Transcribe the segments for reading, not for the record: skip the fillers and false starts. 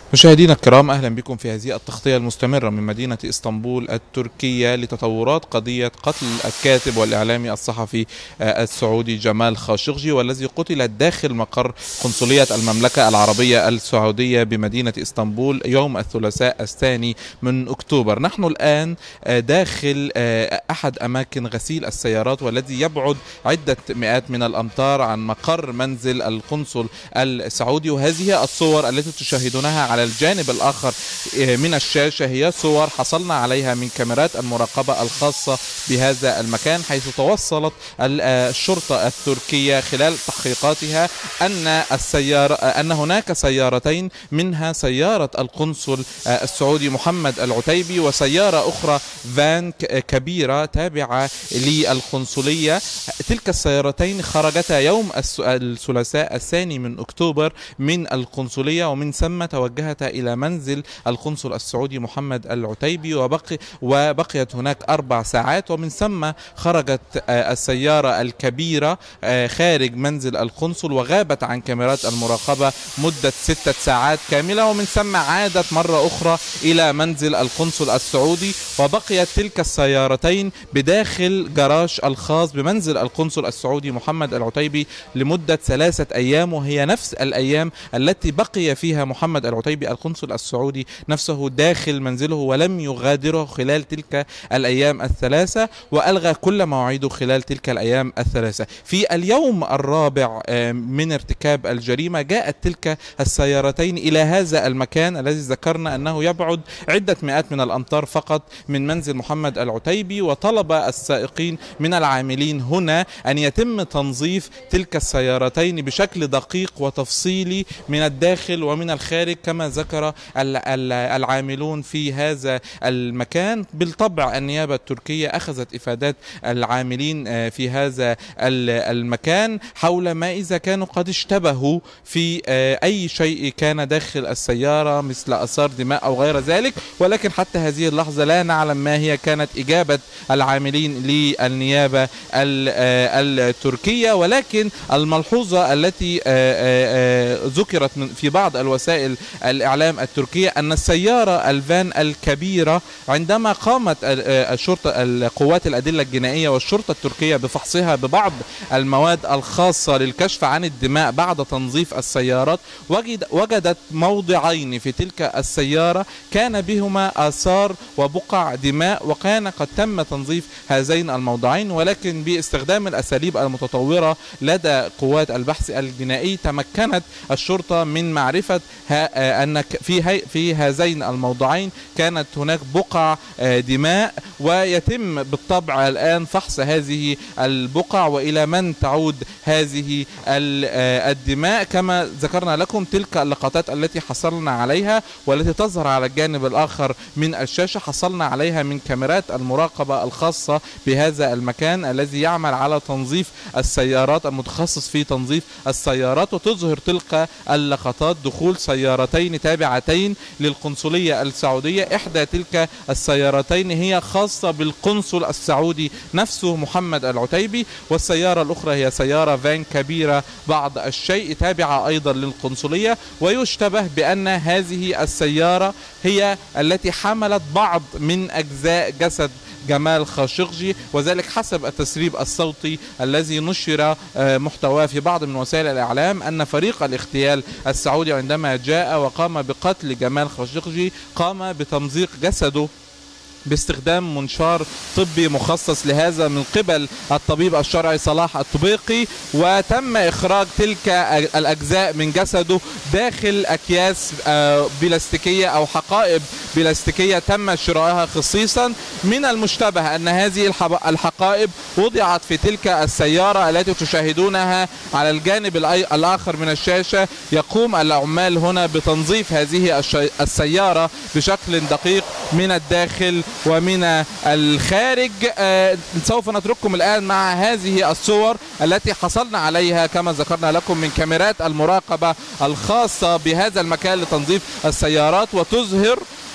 مشاهدينا الكرام، أهلا بكم في هذه التغطية المستمرة من مدينة إسطنبول التركية لتطورات قضية قتل الكاتب والإعلامي الصحفي السعودي جمال خاشقجي، والذي قتل داخل مقر قنصلية المملكة العربية السعودية بمدينة إسطنبول يوم الثلاثاء الثاني من أكتوبر. نحن الآن داخل أحد أماكن غسيل السيارات، والذي يبعد عدة مئات من الأمتار عن مقر منزل القنصل السعودي. وهذه الصور التي تشاهدونها على الجانب الآخر من الشاشة هي صور حصلنا عليها من كاميرات المراقبة الخاصة بهذا المكان، حيث توصلت الشرطة التركية خلال تحقيقاتها أن هناك سيارتين، منها سيارة القنصل السعودي محمد العتيبي وسيارة أخرى فان كبيرة تابعة للقنصلية. تلك السيارتين خرجتا يوم الثلاثاء الثاني من أكتوبر من القنصلية، ومن ثم توجهتا إلى منزل القنصل السعودي محمد العتيبي، وبقيت هناك 4 ساعات، ومن ثم خرجت السيارة الكبيرة خارج منزل القنصل وغابت عن كاميرات المراقبة مدة 6 ساعات كاملة، ومن ثم عادت مرة أخرى إلى منزل القنصل السعودي، وبقيت تلك السيارتين بداخل جراج الخاص بمنزل القنصل السعودي محمد العتيبي لمدة 3 أيام، وهي نفس الأيام التي بقي فيها محمد العتيبي القنصل السعودي نفسه داخل منزله ولم يغادره خلال تلك الأيام الثلاثة، وألغى كل مواعيده خلال تلك الأيام الثلاثة. في اليوم الرابع من ارتكاب الجريمة جاءت تلك السيارتين إلى هذا المكان الذي ذكرنا أنه يبعد عدة مئات من الأمتار فقط من منزل محمد العتيبي، وطلب السائقين من العاملين هنا أن يتم تنظيف تلك السيارتين بشكل دقيق وتفصيلي من الداخل ومن الخارج كما ذكر العاملون في هذا المكان. بالطبع النيابة التركية أخذت إفادات العاملين في هذا المكان حول ما إذا كانوا قد اشتبهوا في أي شيء كان داخل السيارة مثل آثار دماء أو غير ذلك، ولكن حتى هذه اللحظة لا نعلم ما هي كانت إجابة العاملين للنيابة التركية. ولكن الملحوظة التي ذكرت في بعض الوسائل الإعلام التركية أن السيارة الفان الكبيرة عندما قامت الشرطة القوات الأدلة الجنائية والشرطة التركية بفحصها ببعض المواد الخاصة للكشف عن الدماء بعد تنظيف السيارات، وجدت موضعين في تلك السيارة كان بهما آثار وبقع دماء، وكان قد تم تنظيف هذين الموضعين، ولكن باستخدام الأساليب المتطورة لدى قوات البحث الجنائي تمكنت الشرطة من معرفة أن في هذين الموضعين كانت هناك بقع دماء، ويتم بالطبع الآن فحص هذه البقع وإلى من تعود هذه الدماء. كما ذكرنا لكم تلك اللقطات التي حصلنا عليها والتي تظهر على الجانب الآخر من الشاشة حصلنا عليها من كاميرات المراقبة الخاصة بهذا المكان الذي يعمل على تنظيف السيارات، المتخصص في تنظيف السيارات، وتظهر تلك اللقطات دخول سيارتين تابعتين للقنصلية السعودية. إحدى تلك السيارتين هي خاصة بالقنصل السعودي نفسه محمد العتيبي، والسيارة الأخرى هي سيارة فان كبيرة بعض الشيء تابعة أيضا للقنصلية، ويشتبه بأن هذه السيارة هي التي حملت بعض من أجزاء جسد جمال خاشقجي، وذلك حسب التسريب الصوتي الذي نشر محتواه في بعض من وسائل الإعلام أن فريق الاغتيال السعودي عندما جاء وقام بقتل جمال خاشقجي قام بتمزيق جسده باستخدام منشار طبي مخصص لهذا من قبل الطبيب الشرعي صلاح الطبيقي، وتم إخراج تلك الأجزاء من جسده داخل أكياس بلاستيكية أو حقائب بلاستيكية تم شرائها خصيصا. من المشتبه أن هذه الحقائب وضعت في تلك السيارة التي تشاهدونها على الجانب الآخر من الشاشة. يقوم العمال هنا بتنظيف هذه السيارة بشكل دقيق من الداخل ومن الخارج. سوف نترككم الآن مع هذه الصور التي حصلنا عليها كما ذكرنا لكم من كاميرات المراقبة الخاصة بهذا المكان لتنظيف السيارات، وتظهر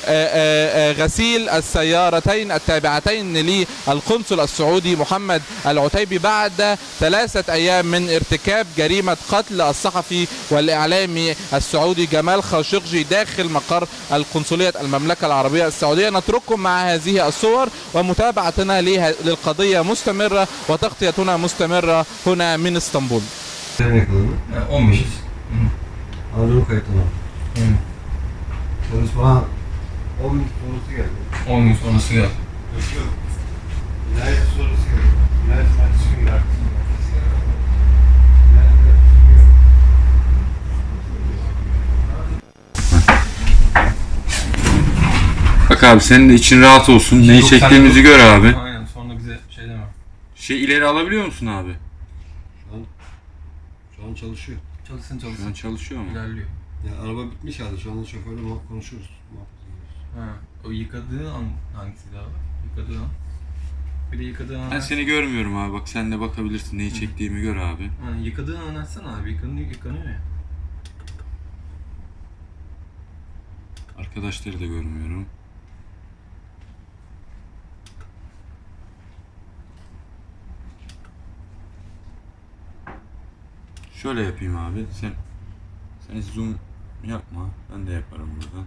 غسيل السيارتين التابعتين للقنصل السعودي محمد العتيبي بعد 3 أيام من ارتكاب جريمة قتل الصحفي والإعلامي السعودي جمال خاشقجي داخل مقر القنصلية المملكة العربية السعودية. نترككم مع هذه الصور، ومتابعتنا للقضية مستمرة وتغطيتنا مستمرة هنا من اسطنبول. 15'iz. Anadolu kayıtına. Polis bana 10 minut sonrası geldi. 10 gün sonrası geldi. Yok. Cinayet sonrası geldi. Cinayet ertesi gün geldi. Bak abi senin de için rahat olsun. Neyi çektiğimizi gör abi. Aynen, sonra bize şey deme. İleri alabiliyor musun abi? Şu an çalışıyor. Çalışsın Şu an çalışsın. çalışıyor mu? İlerliyor. Ya araba bitmiş halde. Şu anda şoförle konuşuyoruz. Ha, o yıkadığı an hangisiydi abi? Yıkadığı an. Bir de yıkadığı an. Ben seni görmüyorum abi. Bak sen de bakabilirsin. Neyi çektiğimi gör abi. Ha, yıkadığı an açsana abi. Yıkanıyor ya. Arkadaşları da görmüyorum. Şöyle yapayım abi. Sen zoom yapma. Ben de yaparım buradan.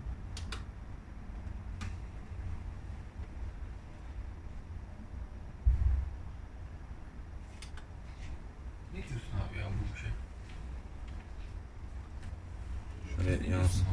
Ne diyorsun abi ya bu şey? Şöyle yansın.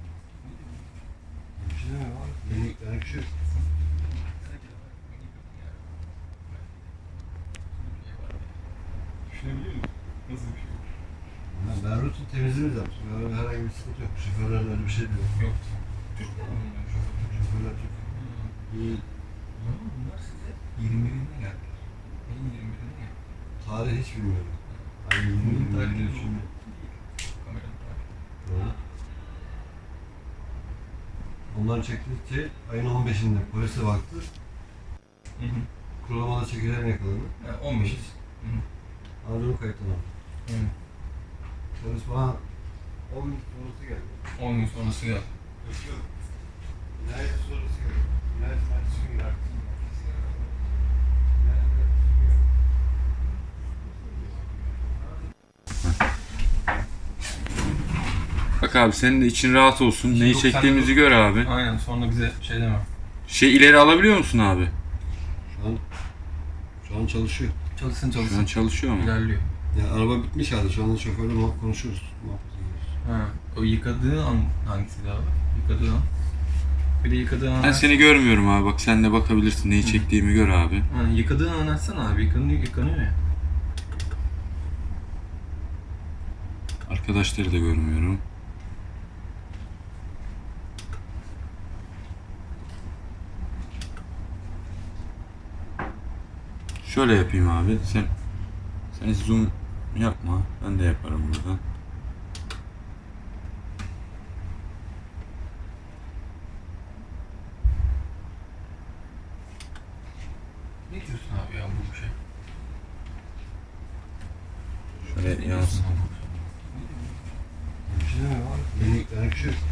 Bir şey demiyor abi. Yenilikten bir şey yok. Düşünebiliyor musun? Nasıl bir şey? Ben rutin temizliğimiz yaptım. Yani herhangi bir sıkıntı yok. Şoförlerin öyle bir şey de yok. Yok. Türk olmuyor. Şoförler çok iyi. Bunlar size 21'inde geldi. Neyin 21'inde geldi? Tarih hiç bilmiyorum. Hani 20 Tarihleri tarihleri şimdi. Kameranın tarihi. Doğru. Onların çektiği şey ayın 15'inde polise baktı. Hı hı. Kurulamada çekilen yakaladı. Ha, 15'iz. Anadolu kayıtına. Hı. Polis bana 10 minut sonrası geldi. 10 gün sonrası geldi. Yok. Cinayet sonrası geldi. Cinayet ertesi gün geldi. Bak abi senin de için rahat olsun. Neyi Yok, çektiğimizi gör abi. Aynen, sonra bize şey deme. İleri alabiliyor musun abi? Şu an çalışıyor. Çalışsın Şu an çalışsın. çalışıyor mu? İlerliyor. Ya araba bitmiş halde. Şu anda şoförle konuşuyoruz. Ha, o yıkadığı an hangisiydi abi? Yıkadığı an. Bir de yıkadığı an. Ben seni görmüyorum abi. Bak sen de bakabilirsin. Neyi çektiğimi gör abi. Ha, yıkadığı an açsana abi. Yıkanıyor ya. Arkadaşları da görmüyorum. Şöyle yapayım abi. Sen zoom yapma. Ben de yaparım buradan. Ne diyorsun abi ya bu şey? Şöyle yansın. Bir şey demiyor abi. Yenilikten bir şey yok.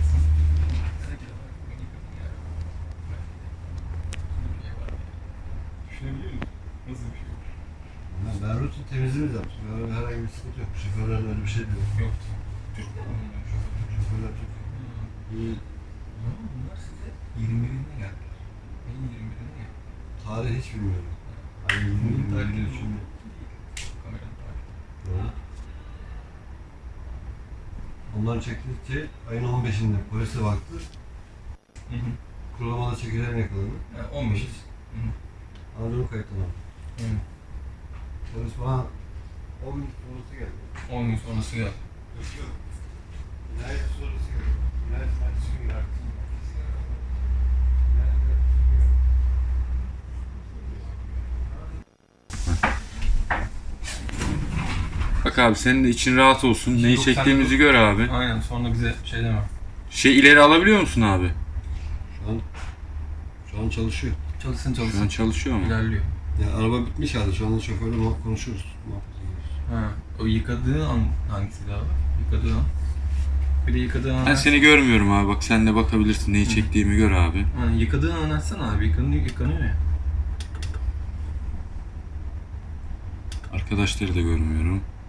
Düşünebiliyor musun? Nasıl bir şey? Ben rutin temizliğimiz yaptım. Yani herhangi bir sıkıntı yok. Şoförlerin öyle bir şey de yok. Yok. Türk olmuyor. Şoförler çok iyi. Bunlar size 21'inde geldi. Neyin 21'inde geldi? Tarih hiç bilmiyorum. Hani 20 tarihleri şimdi. Kameranın tarihi. Doğru. Onların çektiği şey ayın 15'inde polise baktı. Hı hı. Kurulamada çekilen yakaladı. Ha, 15'iz. Anadolu kayıtına. Hı. Polis bana 10 minut sonrası geldi. 10 gün sonrası geldi. Yok. Cinayet sonrası geldi. Cinayet ertesi gün geldi. Bak abi senin de için rahat olsun. Neyi Yok, çektiğimizi gör abi. Aynen, sonra bize şey deme. İleri alabiliyor musun abi? Şu an çalışıyor. Çalışsın Şu an çalışsın. çalışıyor mu? İlerliyor. Ya araba bitmiş halde. Şu anda şoförle konuşuyoruz. Ha, o yıkadığı an hangisiydi abi? Yıkadığı an. Bir de yıkadığın an Ben seni görmüyorum abi. Bak sen de bakabilirsin. Neyi çektiğimi gör abi. Yani yıkadığın an açsana abi. Yıkanıyor ya. Arkadaşları da görmüyorum.